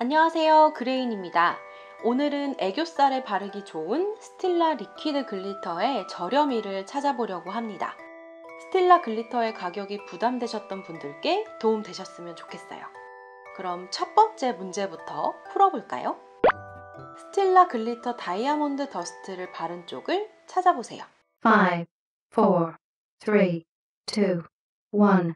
안녕하세요, 그레인입니다. 오늘은 애교살에 바르기 좋은 스틸라 리퀴드 글리터의 저렴이를 찾아보려고 합니다. 스틸라 글리터의 가격이 부담되셨던 분들께 도움 되셨으면 좋겠어요. 그럼 첫 번째 문제부터 풀어볼까요? 스틸라 글리터 다이아몬드 더스트를 바른 쪽을 찾아보세요. 5, 4, 3, 2, 1.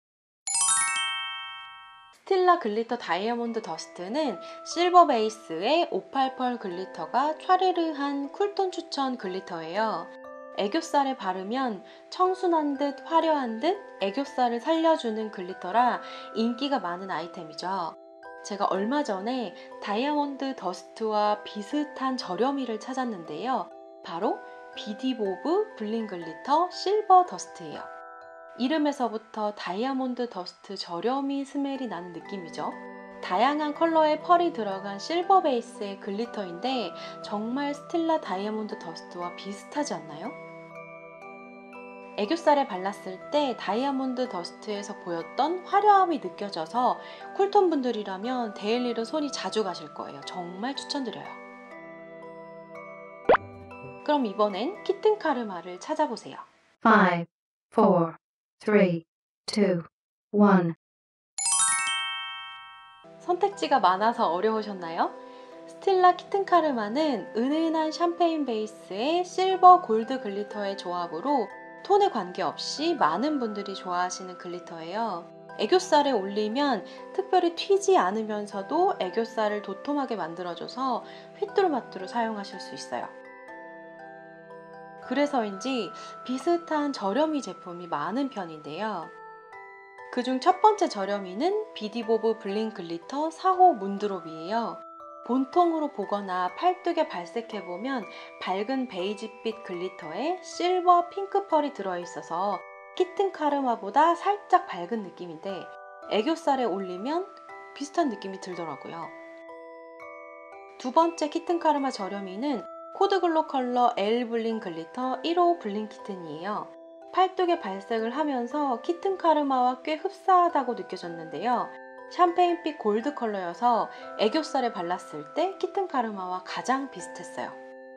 스틸라 글리터 다이아몬드 더스트는 실버 베이스의 오팔펄 글리터가 촤르르한 쿨톤 추천 글리터예요. 애교살에 바르면 청순한 듯 화려한 듯 애교살을 살려주는 글리터라 인기가 많은 아이템이죠. 제가 얼마 전에 다이아몬드 더스트와 비슷한 저렴이를 찾았는데요. 바로 비디보브 블링 글리터 실버 더스트예요. 이름에서부터 다이아몬드 더스트 저렴이 스멜이 나는 느낌이죠. 다양한 컬러의 펄이 들어간 실버 베이스의 글리터인데 정말 스틸라 다이아몬드 더스트와 비슷하지 않나요? 애교살에 발랐을 때 다이아몬드 더스트에서 보였던 화려함이 느껴져서 쿨톤 분들이라면 데일리로 손이 자주 가실 거예요. 정말 추천드려요. 그럼 이번엔 키튼 카르마를 찾아보세요. 5, 4, 3, 2, 1. 선택지가 많아서 어려우셨나요? 스틸라 키튼 카르마는 은은한 샴페인 베이스의 실버 골드 글리터의 조합으로 톤에 관계없이 많은 분들이 좋아하시는 글리터예요. 애교살에 올리면 특별히 튀지 않으면서도 애교살을 도톰하게 만들어줘서 휘뚜루마뚜루 사용하실 수 있어요. 그래서인지 비슷한 저렴이 제품이 많은 편인데요. 그중 첫 번째 저렴이는 비디보브 블링 글리터 4호 문드롭이에요. 본통으로 보거나 팔뚝에 발색해보면 밝은 베이지빛 글리터에 실버 핑크 펄이 들어있어서 키튼 카르마보다 살짝 밝은 느낌인데 애교살에 올리면 비슷한 느낌이 들더라고요. 두 번째 키튼 카르마 저렴이는 코드글로 컬러 L 블링 글리터 1호 블링 키튼이에요. 팔뚝에 발색을 하면서 키튼 카르마와 꽤 흡사하다고 느껴졌는데요. 샴페인빛 골드 컬러여서 애교살에 발랐을 때 키튼 카르마와 가장 비슷했어요.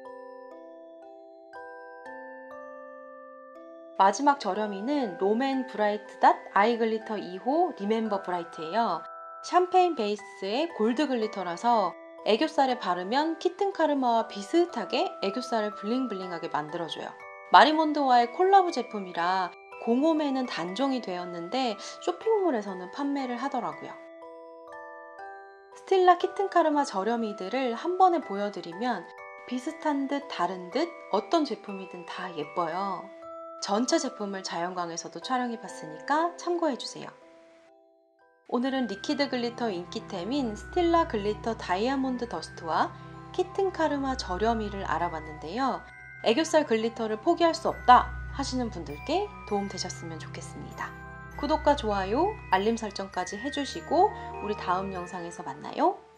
마지막 저렴이는 롬앤 브라이트 닷 아이 글리터 2호 리멤버 브라이트예요. 샴페인 베이스의 골드 글리터라서 애교살에 바르면 키튼 카르마와 비슷하게 애교살을 블링블링하게 만들어줘요. 마리몬드와의 콜라보 제품이라 공홈에는 단종이 되었는데 쇼핑몰에서는 판매를 하더라고요. 스틸라 키튼 카르마 저렴이들을 한 번에 보여드리면 비슷한 듯 다른 듯 어떤 제품이든 다 예뻐요. 전체 제품을 자연광에서도 촬영해봤으니까 참고해주세요. 오늘은 리퀴드 글리터 인기템인 스틸라 글리터 다이아몬드 더스트와 키튼 카르마 저렴이를 알아봤는데요. 애교살 글리터를 포기할 수 없다 하시는 분들께 도움 되셨으면 좋겠습니다. 구독과 좋아요, 알림 설정까지 해주시고 우리 다음 영상에서 만나요.